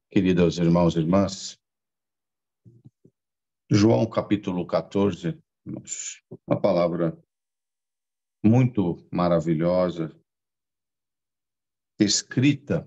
Queridos irmãos e irmãs, João capítulo 14, uma palavra muito maravilhosa, escrita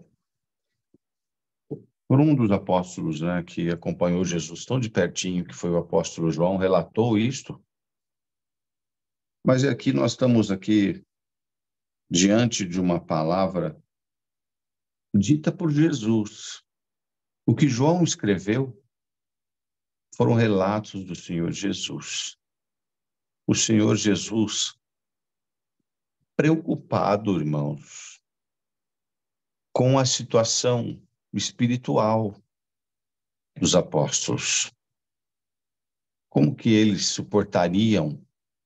por um dos apóstolos, que acompanhou Jesus tão de pertinho, que foi o apóstolo João, relatou isto. Mas aqui nós estamos aqui diante de uma palavra dita por Jesus. O que João escreveu foram relatos do Senhor Jesus. O Senhor Jesus, preocupado, irmãos, com a situação espiritual dos apóstolos. Como que eles suportariam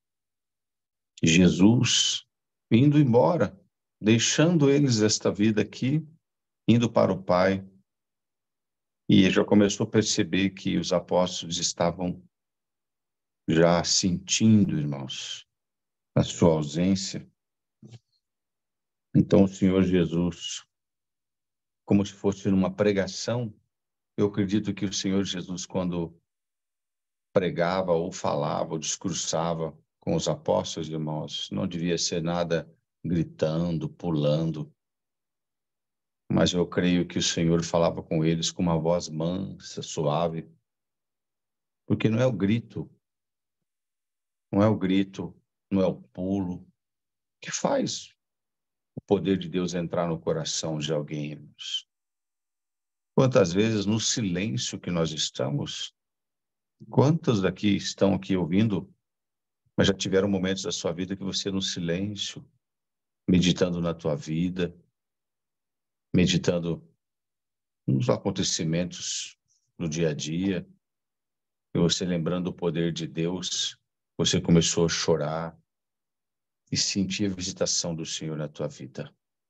Jesus indo embora, deixando eles esta vida aqui, indo para o Pai? E já começou a perceber que os apóstolos estavam já sentindo, irmãos, a sua ausência. Então o Senhor Jesus, como se fosse numa pregação, eu acredito que o Senhor Jesus, quando pregava ou falava ou discursava com os apóstolos, irmãos, não devia ser nada gritando, pulando, mas eu creio que o Senhor falava com eles com uma voz mansa, suave, porque não é o grito, não é o grito, não é o pulo que faz o poder de Deus entrar no coração de alguém, irmãos. Quantas vezes no silêncio que nós estamos, quantos daqui estão aqui ouvindo, mas já tiveram momentos da sua vida que você no silêncio, meditando na tua vida, meditando nos acontecimentos do dia a dia, e você lembrando o poder de Deus, você começou a chorar e sentir a visitação do Senhor na tua vida.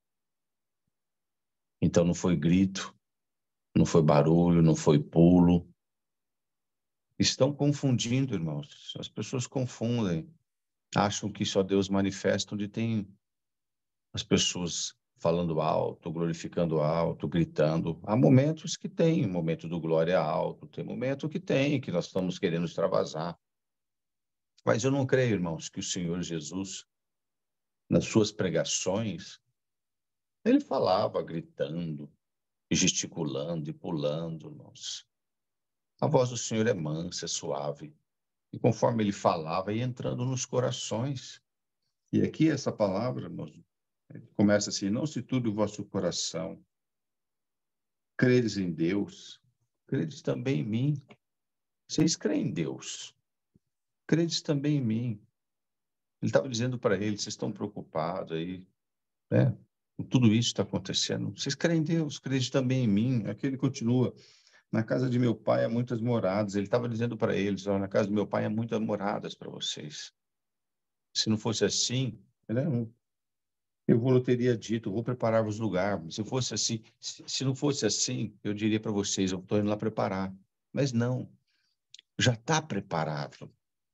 Então não foi grito, não foi barulho, não foi pulo. Estão confundindo, irmãos. As pessoas confundem, acham que só Deus manifesta onde tem as pessoas falando alto, glorificando alto, gritando. Há momentos que tem, momento do glória alto, tem momento que tem, que nós estamos querendo extravasar. Mas eu não creio, irmãos, que o Senhor Jesus, nas suas pregações, ele falava gritando, e gesticulando e pulando, irmãos. A voz do Senhor é mansa, é suave. E conforme ele falava, ia entrando nos corações. E aqui essa palavra, irmãos, começa assim: não se turbe o vosso coração. Credes em Deus, credes também em mim. Vocês creem em Deus, credes também em mim. Ele estava dizendo para eles: vocês estão preocupados aí, né? Tudo isso está acontecendo. Vocês creem em Deus, credes também em mim. Aqui ele continua: na casa de meu pai há muitas moradas. Ele estava dizendo para eles: na casa do meu pai há muitas moradas para vocês. Se não fosse assim, né, eu vou teria dito: eu vou preparar-vos lugar. Se fosse assim, se não fosse assim, eu diria para vocês: eu estou indo lá preparar. Mas não, já está preparado.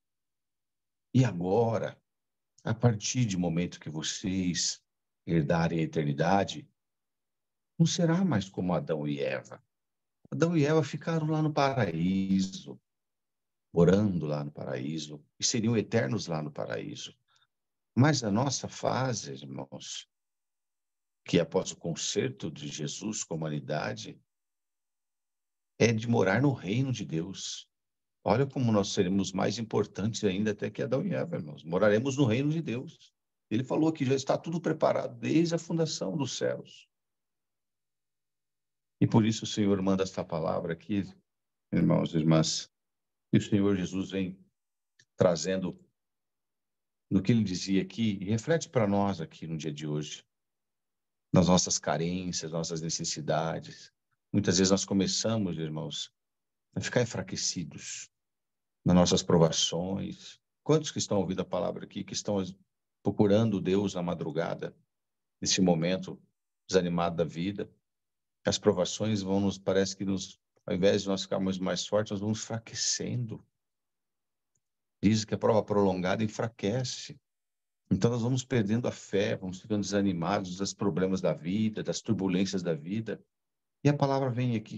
E agora, a partir do momento que vocês herdarem a eternidade, não será mais como Adão e Eva. Adão e Eva ficaram lá no paraíso, morando lá no paraíso, e seriam eternos lá no paraíso. Mas a nossa fase, irmãos, que após o concerto de Jesus com a humanidade, é de morar no reino de Deus. Olha como nós seremos mais importantes ainda até que Adão e Eva, irmãos. Moraremos no reino de Deus. Ele falou que já está tudo preparado desde a fundação dos céus. E por isso o Senhor manda esta palavra aqui, irmãos e irmãs. E o Senhor Jesus vem trazendo no que ele dizia aqui, e reflete para nós aqui no dia de hoje, nas nossas carências, nossas necessidades. Muitas vezes nós começamos, irmãos, a ficar enfraquecidos nas nossas provações. Quantos que estão ouvindo a palavra aqui, que estão procurando Deus na madrugada, nesse momento desanimado da vida? As provações vão nos, parece que nos, ao invés de nós ficarmos mais fortes, nós vamos enfraquecendo. Diz que a prova prolongada enfraquece. Então nós vamos perdendo a fé, vamos ficando desanimados dos problemas da vida, das turbulências da vida. E a palavra vem aqui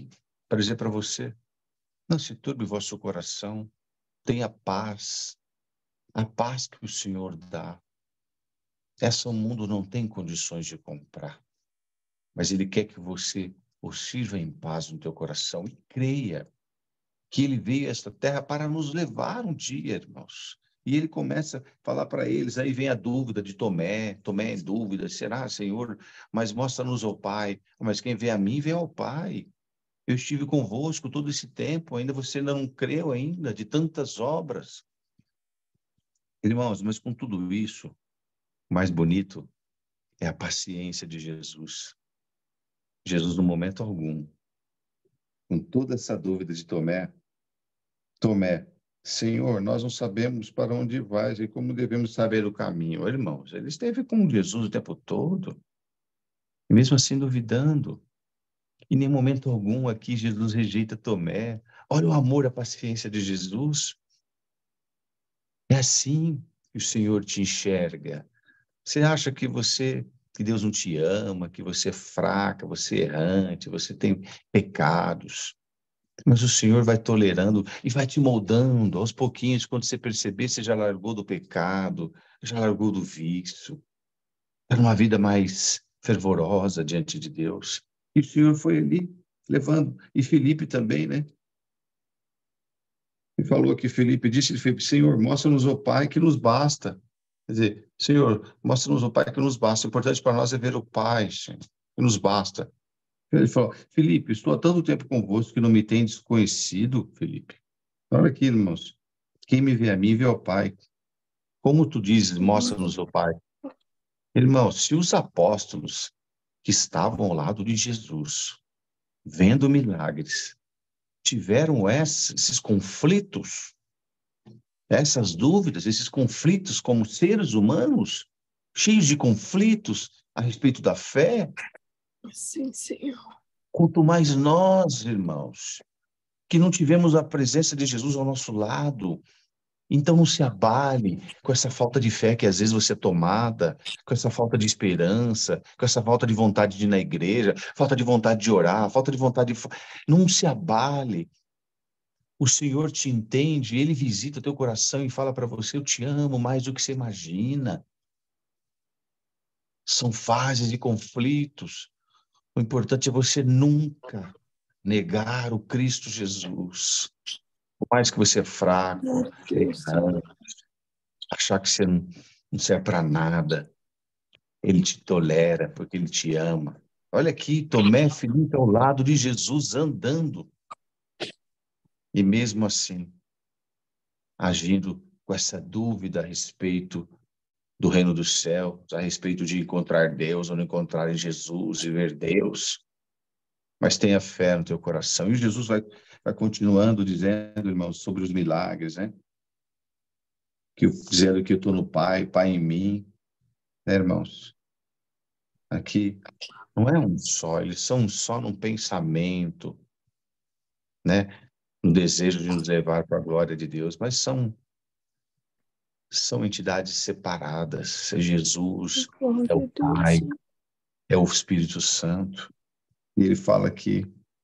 para dizer para você, não se turbe o vosso coração, tenha paz, a paz que o Senhor dá. Essa o mundo não tem condições de comprar, mas Ele quer que você o sirva em paz no teu coração e creia que Ele veio a esta terra para nos levar um dia, irmãos. E Ele começa a falar para eles, aí vem a dúvida de Tomé, Tomé em dúvida, será, Senhor, mas mostra-nos ao Pai, mas quem vê a mim, vê ao Pai. Eu estive convosco todo esse tempo, ainda você não creu ainda, de tantas obras. Irmãos, mas com tudo isso, o mais bonito é a paciência de Jesus. Jesus, no momento algum, com toda essa dúvida de Tomé, Tomé, Senhor, nós não sabemos para onde vais e como devemos saber o caminho. Irmãos, ele esteve com Jesus o tempo todo, e mesmo assim duvidando. Em nenhum momento algum aqui Jesus rejeita Tomé. Olha o amor, a paciência de Jesus. É assim que o Senhor te enxerga. Você acha que Deus não te ama, que você é fraca, você é errante, você tem pecados. Mas o Senhor vai tolerando e vai te moldando aos pouquinhos. Quando você perceber, você já largou do pecado, já largou do vício, para uma vida mais fervorosa diante de Deus. E o Senhor foi ali levando. E Felipe também, né? Ele falou que Felipe disse, Felipe, Senhor, mostra-nos o Pai que nos basta. Quer dizer, Senhor, mostra-nos o Pai que nos basta. O importante para nós é ver o Pai, Senhor, que nos basta. Ele falou, Felipe, estou há tanto tempo convosco que não me tendes conhecido, Felipe. Olha aqui, irmãos. Quem me vê a mim, vê ao Pai. Como tu dizes, mostra-nos o Pai. Irmãos, se os apóstolos que estavam ao lado de Jesus, vendo milagres, tiveram esses conflitos, essas dúvidas, esses conflitos como seres humanos, cheios de conflitos a respeito da fé, Sim, Senhor. quanto mais nós, irmãos, que não tivemos a presença de Jesus ao nosso lado. Então não se abale com essa falta de fé que às vezes você é tomada, com essa falta de esperança, com essa falta de vontade de ir na igreja, falta de vontade de orar, falta de vontade de... Não se abale. O Senhor te entende, Ele visita teu coração e fala para você, eu te amo mais do que você imagina. São fases de conflitos. O importante é você nunca negar o Cristo Jesus. Por mais que você é fraco, Meu Deus, Senhor. achar que você não serve para nada, Ele te tolera porque Ele te ama. Olha aqui, Tomé, Felipe ao lado de Jesus andando. E mesmo assim, agindo com essa dúvida a respeito do reino dos céus, a respeito de encontrar Deus ou não encontrar em Jesus e ver Deus. Mas tenha fé no teu coração. E Jesus vai continuando dizendo, irmãos, sobre os milagres, né? Dizendo que eu estou no Pai, Pai em mim. Né, irmãos? Aqui não é um só, eles são um só num pensamento, né? No desejo de nos levar para a glória de Deus, mas são entidades separadas. É Jesus, é o Glória a Deus, Pai, Senhor. é o Espírito Santo. E ele fala que,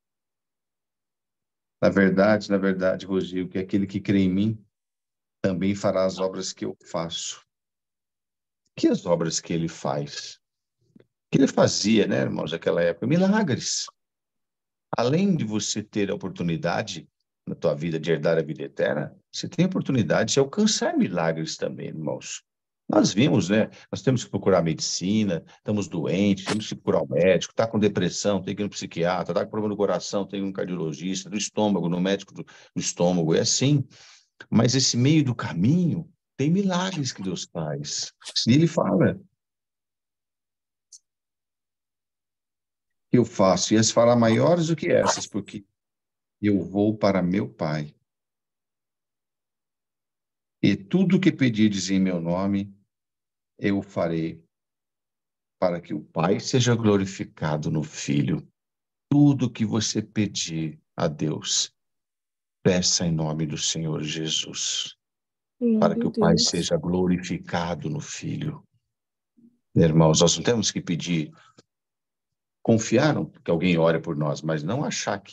na verdade, Rodrigo, que aquele que crê em mim também fará as obras que eu faço. Que as obras que ele faz? Que ele fazia, né, irmãos, naquela época? Milagres. Além de você ter a oportunidade na tua vida de herdar a vida eterna, você tem a oportunidade de alcançar milagres também, irmãos. Nós vimos, né? Nós temos que procurar medicina, estamos doentes, temos que procurar um médico, está com depressão, tem que ir no psiquiatra, está com problema no coração, tem um cardiologista, do estômago, no médico do estômago, é assim. Mas esse meio do caminho tem milagres que Deus faz. E ele fala, eu faço, e as fará maiores do que essas, porque eu vou para meu Pai. E tudo que pedirdes em meu nome, eu farei, para que o Pai seja glorificado no Filho. Tudo que você pedir a Deus, peça em nome do Senhor Jesus, para Glória que a o Pai Deus. seja glorificado no Filho. Irmãos, nós não temos que pedir, confiar que alguém ore por nós, mas não achar que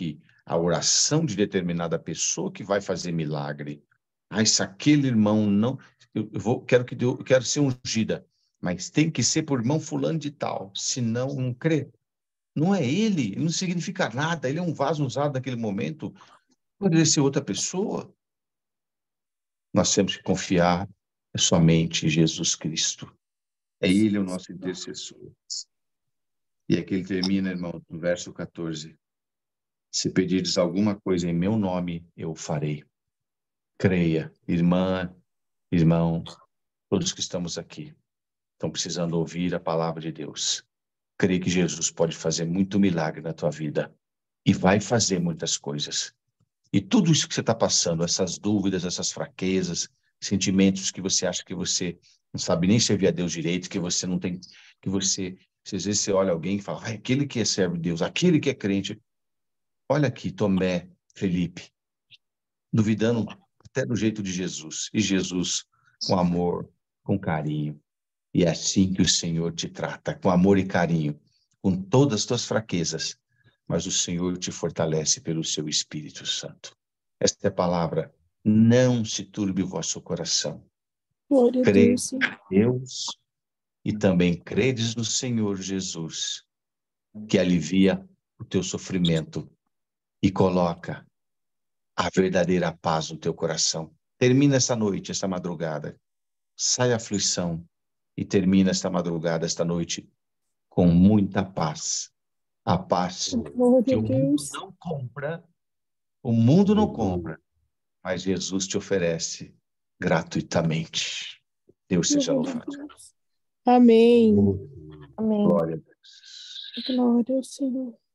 a oração de determinada pessoa que vai fazer milagre. Ah, se aquele irmão não... quero ser ungida, mas tem que ser por irmão fulano de tal, senão não crê. Não é ele não significa nada, ele é um vaso usado naquele momento, poderia ser outra pessoa. Nós temos que confiar somente em Jesus Cristo. É ele o nosso intercessor. E aqui ele termina, irmão, no verso 14. Se pedirdes alguma coisa em meu nome, eu farei. Creia, irmã, irmão, todos que estamos aqui, estão precisando ouvir a palavra de Deus. Creia que Jesus pode fazer muito milagre na tua vida. E vai fazer muitas coisas. E tudo isso que você está passando, essas dúvidas, essas fraquezas, sentimentos que você acha que você não sabe nem servir a Deus direito, que você não tem, às vezes você olha alguém e fala, aquele que é servo de Deus, aquele que é crente. Olha aqui, Tomé, Felipe, duvidando até do jeito de Jesus. E Jesus, com amor, com carinho. E é assim que o Senhor te trata, com amor e carinho, com todas as tuas fraquezas, mas o Senhor te fortalece pelo seu Espírito Santo. Esta é a palavra, não se turbe o vosso coração. Glória a Crê Deus. em Deus e também credes no Senhor Jesus, que alivia o teu sofrimento e coloca a verdadeira paz no teu coração. Termina essa noite, essa madrugada, sai a aflição e termina esta madrugada, esta noite, com muita paz. A paz Glória que a o mundo Deus. não compra, o mundo não compra, mas Jesus te oferece gratuitamente. Deus seja Glória a louvado. Deus. Amém. Amém. Glória a Deus. Glória ao Senhor.